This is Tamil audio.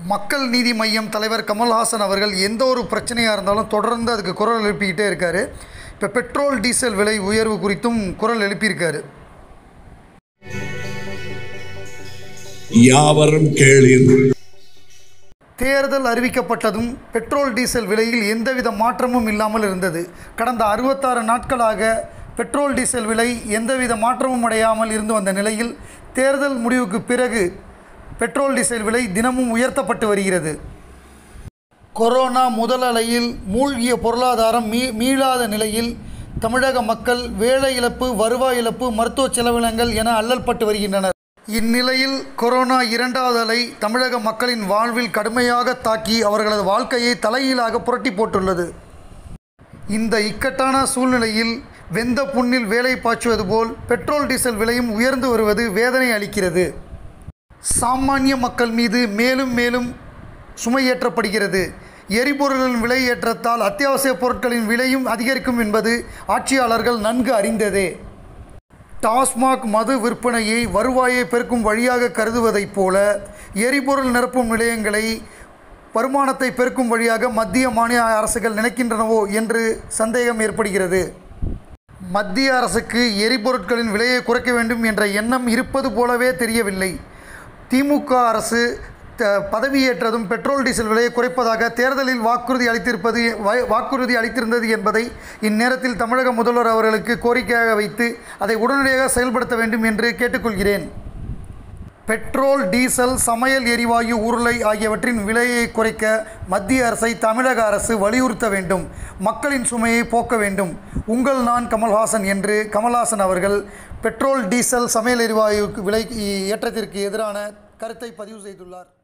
மக்கள் நீதி மய்யம் தலைவர் கமல்ஹாசன் அவர்கள் எந்த ஒரு பிரச்சனையாக இருந்தாலும் தொடர்ந்து அதுக்கு குரல் எழுப்பிக்கிட்டே இருக்கார். இப்போ பெட்ரோல் டீசல் விலை உயர்வு குறித்தும் குரல் எழுப்பியிருக்காரு. யாவரும் கேளீர். தேர்தல் அறிவிக்கப்பட்டதும் பெட்ரோல் டீசல் விலையில் எந்தவித மாற்றமும் இல்லாமல் இருந்தது. கடந்த 66 நாட்களாக பெட்ரோல் டீசல் விலை எந்தவித மாற்றமும் அடையாமல் இருந்து வந்த நிலையில் தேர்தல் முடிவுக்கு பிறகு பெட்ரோல் டீசல் விலை தினமும் உயர்த்தப்பட்டு வருகிறது. கொரோனா முதல் அலையில் மூழ்கிய பொருளாதாரம் மீளாத நிலையில் தமிழக மக்கள் வேலை இழப்பு, வருவாய் இழப்பு, மருத்துவ செலவினங்கள் என அல்லல்பட்டு வருகின்றனர். இந்நிலையில் கொரோனா இரண்டாவது அலை தமிழக மக்களின் வாழ்வில் கடுமையாக தாக்கி அவர்களது வாழ்க்கையை தலைகீழாக புரட்டி போட்டுள்ளது. இந்த இக்கட்டான சூழ்நிலையில் வெந்த புண்ணில் வேலை பாய்ச்சுவது போல் பெட்ரோல் டீசல் விலையும் உயர்ந்து வருவது வேதனை அளிக்கிறது. சாமானிய மக்கள் மீது மேலும் மேலும் சுமையேற்றப்படுகிறது. எரிபொருளின் விலை ஏற்றத்தால் அத்தியாவசிய பொருட்களின் விலையும் அதிகரிக்கும் என்பது ஆட்சியாளர்கள் நன்கு அறிந்ததே. டாஸ்மாக் மது விற்பனையை வருவாயை பெருக்கும் வழியாக கருதுவதைப் போல எரிபொருள் நிரப்பும் நிலையங்களை வருமானத்தை பெருக்கும் வழியாக மத்திய மாநில அரசுகள் நினைக்கின்றனவோ என்று சந்தேகம் ஏற்படுகிறது. மத்திய அரசுக்கு எரிபொருட்களின் விலையை குறைக்க வேண்டும் என்ற எண்ணம் இருப்பது போலவே தெரியவில்லை. திமுக அரசு பதவியேற்றதும் பெட்ரோல் டீசல் விலையை குறைப்பதாக தேர்தலில் வாக்குறுதி அளித்திருந்தது என்பதை இந்நேரத்தில் தமிழக முதல்வர் அவர்களுக்கு கோரிக்கையாக வைத்து அதை உடனடியாக செயல்படுத்த வேண்டும் என்று கேட்டுக்கொள்கிறேன். பெட்ரோல், டீசல், சமையல் எரிவாயு, உருளை ஆகியவற்றின் விலையை குறைக்க மத்திய அரசை தமிழக அரசு வலியுறுத்த வேண்டும். மக்களின் சுமையை போக்க வேண்டும். உங்கள் நான் கமல்ஹாசன் என்று கமல்ஹாசன் அவர்கள் பெட்ரோல், டீசல், சமையல் எரிவாயு விலை ஏற்றத்திற்கு எதிரான கருத்தை பதிவு செய்துள்ளார்.